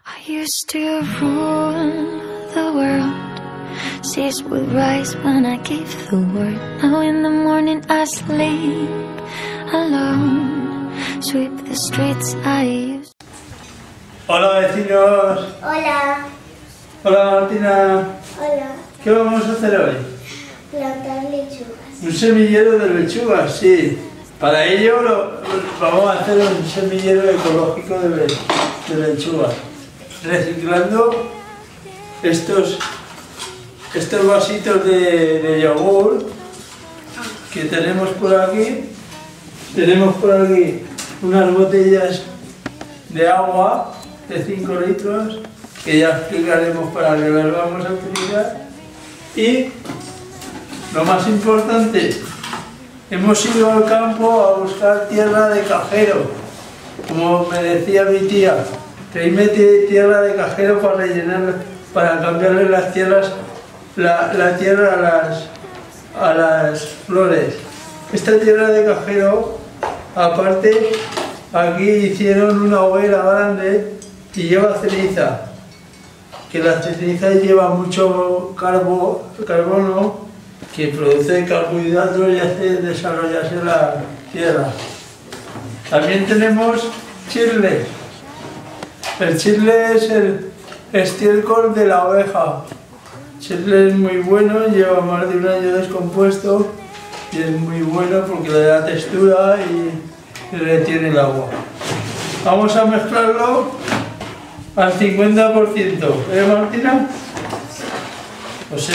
I used to rule the world. Seas would rise when I gave the word. Now in the morning I sleep alone. Sweep the streets I used. Hola vecinos. Hola. Hola Martina. Hola. ¿Qué vamos a hacer hoy? Plantar lechugas. Un semillero de lechugas, sí. Para ello vamos a hacer un semillero ecológico de lechugas. Reciclando estos vasitos de yogur que tenemos por aquí. Tenemos por aquí unas botellas de agua de 5 litros que ya explicaremos para qué las vamos a utilizar. Y lo más importante, hemos ido al campo a buscar tierra de cajero, como me decía mi tía. Traíme tierra de cajero para rellenar, para cambiarle las tierras, la tierra a las flores. Esta tierra de cajero, aparte, aquí hicieron una hoguera grande y lleva ceniza, que la ceniza lleva mucho carbono, que produce carbohidratos y hace desarrollarse la tierra. También tenemos chile. El chile es el estiércol de la oveja. El chile es muy bueno, lleva más de un año descompuesto y es muy bueno porque le da textura y retiene el agua. Vamos a mezclarlo al 50%, Martina? O sea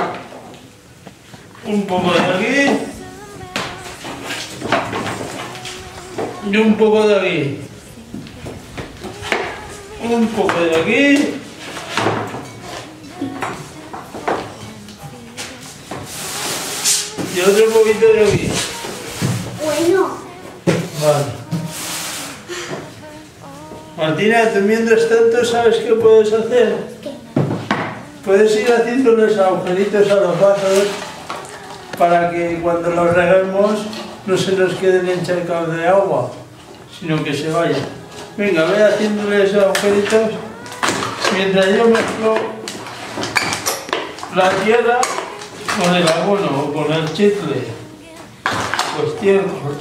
que un poco de aquí y un poco de aquí. Un poco de aquí y otro poquito de aquí. Bueno. Vale. Martina, tú mientras tanto, ¿sabes qué puedes hacer? ¿Qué? Puedes ir haciéndoles agujeritos a los vasos para que cuando los reguemos no se nos queden encharcados de agua, sino que se vayan. Venga, voy haciéndoles agujeritos mientras yo mezclo la tierra con el abono o con el chicle o estiércol.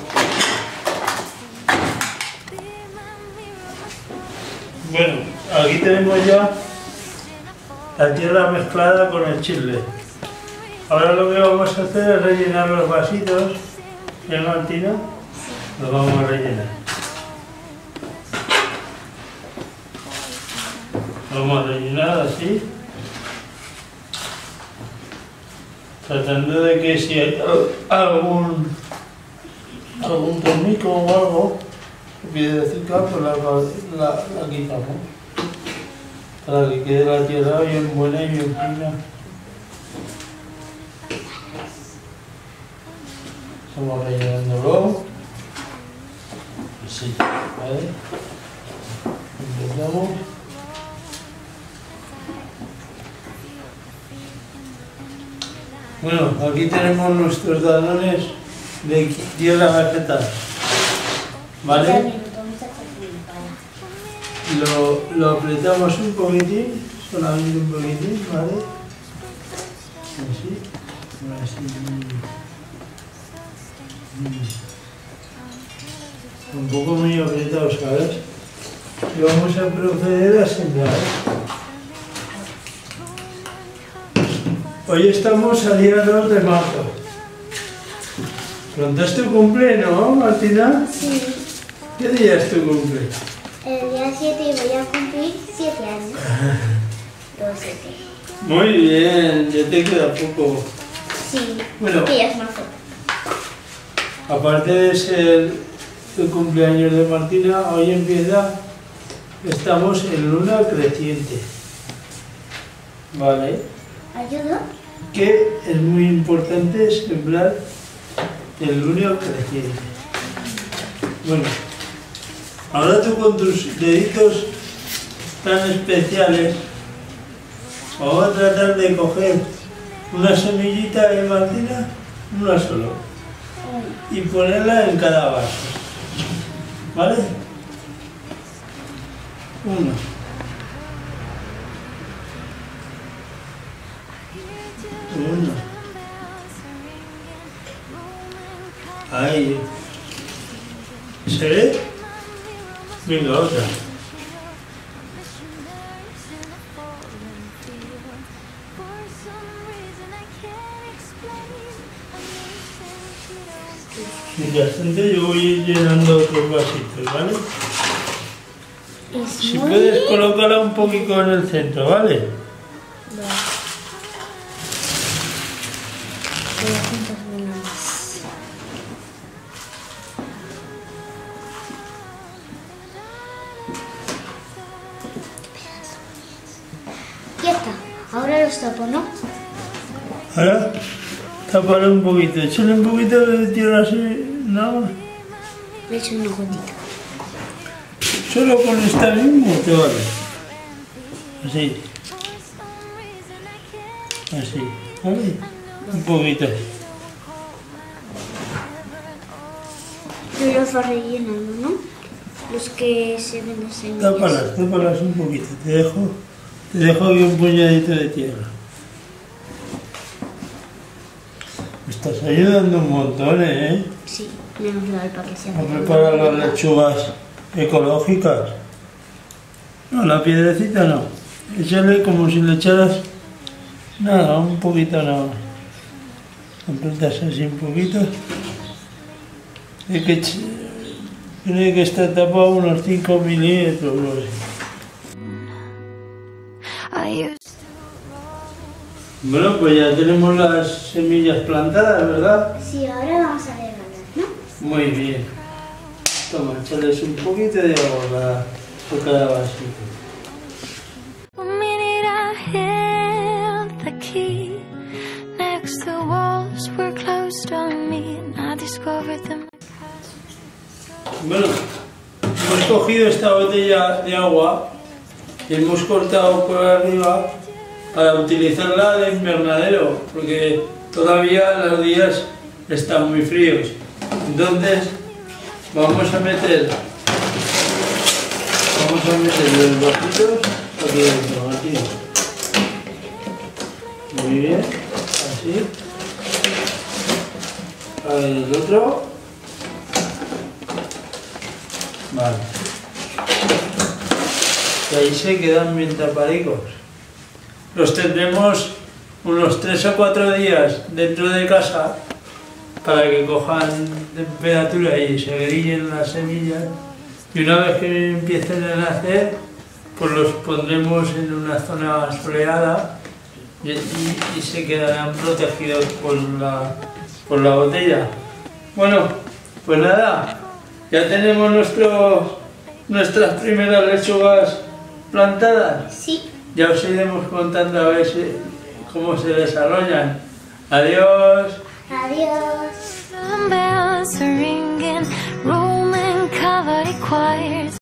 Bueno, aquí tenemos ya la tierra mezclada con el chicle. Ahora lo que vamos a hacer es rellenar los vasitos. ¿Ya, Martina? Los vamos a rellenar. Vamos a rellenar así, tratando de que si hay algún tornico o algo, piedrecita, pues la quitamos, para que quede la tierra bien buena y bien fina. Estamos rellenándolo, así, ¿vale? Empezamos. Bueno, aquí tenemos nuestros danones de tierra vegetal, ¿vale? Lo apretamos un poquitín, solamente un poquitín, ¿vale? Así. Un poco muy apretado, ¿sabes? Y vamos a proceder a sembrar. Hoy estamos a día 2 de marzo. Pronto es tu cumple, ¿no, Martina? Sí. ¿Qué día es tu cumple? El día 7 voy a cumplir 7 años. 7. Muy bien, ya te queda poco. Sí, Bueno, que ya es marzo. aparte de ser el cumpleaños de Martina, hoy estamos en luna creciente. ¿Vale? ¿Ayuda? Que es muy importante sembrar el luna creciente. Bueno, ahora tú con tus deditos tan especiales vamos a tratar de coger una semillita de Martina, una solo, y ponerla en cada vaso, ¿vale? 1, Ahí. ¿Se ve? Venga, otra. Mientras tanto yo voy a ir llenando otros vasitos, ¿vale? Si puedes colocarla un poquito en el centro, ¿vale? Voy a juntar una más. Ya está. Ahora los tapo, ¿no? Ahora, tapar un poquito, échale un poquito de tierra así, nada más. Le echo una gotita. Solo con esta mismo te vale. Así. Así, ¿vale? Un poquito. Yo los voy rellenando, ¿no? Los que se ven las semillas. Tápalas un poquito. Te dejo aquí un puñadito de tierra. Me estás ayudando un montón, ¿eh? Sí, menos la alpaca. A preparar las lechugas ecológicas. No, la piedrecita no. Échale como si le echaras nada, un poquito nada más. Apretas así un poquito. Tiene que estar tapado unos 5 milímetros o así. Bueno, pues ya tenemos las semillas plantadas, ¿verdad? Sí, ahora vamos a regalar, ¿no? Muy bien. Toma, échales un poquito de agua por cada vasito. One minute I held the key next to walls were closed on me, and I discovered them. Bueno, hemos cogido esta botella de agua y hemos cortado por arriba para utilizarla de invernadero, porque todavía los días están muy fríos. Entonces vamos a meter los vasitos aquí dentro, aquí. Muy bien, así. A ver el otro. Vale. Y ahí se quedan bien tapadicos. Los tendremos unos 3 o 4 días dentro de casa para que cojan temperatura y se grillen las semillas. Y una vez que empiecen a nacer, pues los pondremos en una zona soleada y se quedarán protegidos por la botella. Bueno, pues nada, ya tenemos nuestras primeras lechugas plantadas. Sí. Ya os iremos contando a ver cómo se desarrollan. Adiós. Adiós. The bells are ringing, Roman cavalry choirs.